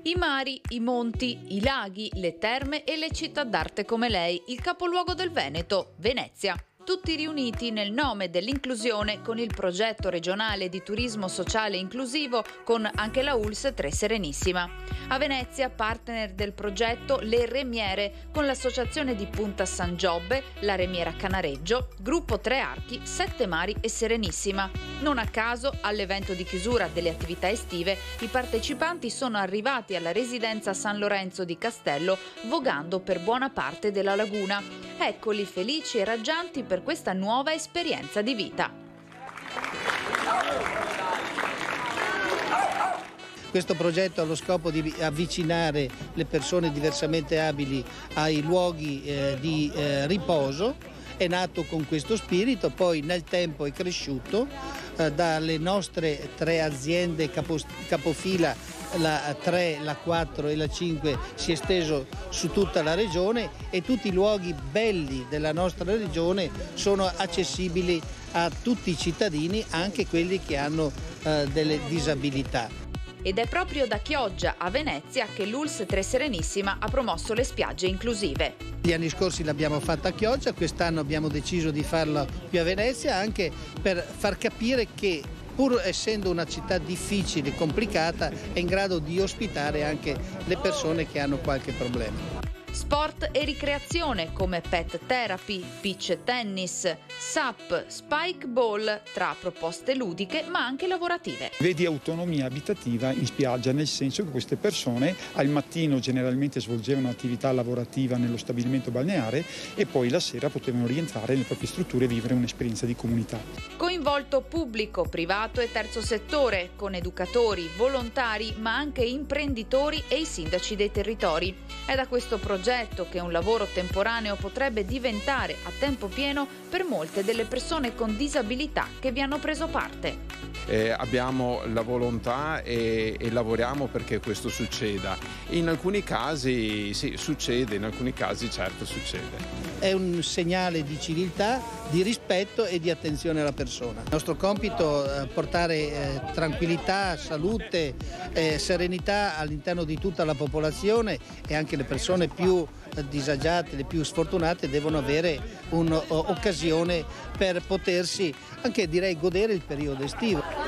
I mari, i monti, i laghi, le terme e le città d'arte come lei, il capoluogo del Veneto, Venezia. Tutti riuniti nel nome dell'inclusione con il progetto regionale di turismo sociale inclusivo con anche la ULSS Tre Serenissima. A Venezia, partner del progetto Le Remiere con l'associazione di Punta San Giobbe, la Remiera Canareggio, Gruppo Tre Archi, Sette Mari e Serenissima. Non a caso, all'evento di chiusura delle attività estive, i partecipanti sono arrivati alla residenza San Lorenzo di Castello, vogando per buona parte della laguna. Eccoli felici e raggianti per questa nuova esperienza di vita. Questo progetto ha lo scopo di avvicinare le persone diversamente abili ai luoghi di riposo. È nato con questo spirito, poi nel tempo è cresciuto dalle nostre 3 aziende capofila, la 3, la 4 e la 5 si è esteso su tutta la regione e tutti i luoghi belli della nostra regione sono accessibili a tutti i cittadini, anche quelli che hanno delle disabilità. Ed è proprio da Chioggia a Venezia che l'ULSS Tre Serenissima ha promosso le spiagge inclusive. Gli anni scorsi l'abbiamo fatta a Chioggia, quest'anno abbiamo deciso di farlo qui a Venezia, anche per far capire che pur essendo una città difficile e complicata è in grado di ospitare anche le persone che hanno qualche problema. Sport e ricreazione come pet therapy, beach tennis, SUP, spike ball, tra proposte ludiche ma anche lavorative. Vedi autonomia abitativa in spiaggia, nel senso che queste persone al mattino generalmente svolgevano attività lavorativa nello stabilimento balneare e poi la sera potevano rientrare nelle proprie strutture e vivere un'esperienza di comunità. Coinvolto pubblico, privato e terzo settore, con educatori, volontari ma anche imprenditori e i sindaci dei territori. È da questo progetto che un lavoro temporaneo potrebbe diventare a tempo pieno per molte delle persone con disabilità che vi hanno preso parte. Abbiamo la volontà e lavoriamo perché questo succeda. In alcuni casi sì, succede, in alcuni casi certo succede. È un segnale di civiltà, di rispetto e di attenzione alla persona. Il nostro compito è portare tranquillità, salute, serenità all'interno di tutta la popolazione e anche le persone più disagiate, le più sfortunate devono avere un'occasione per potersi anche godere il periodo estivo.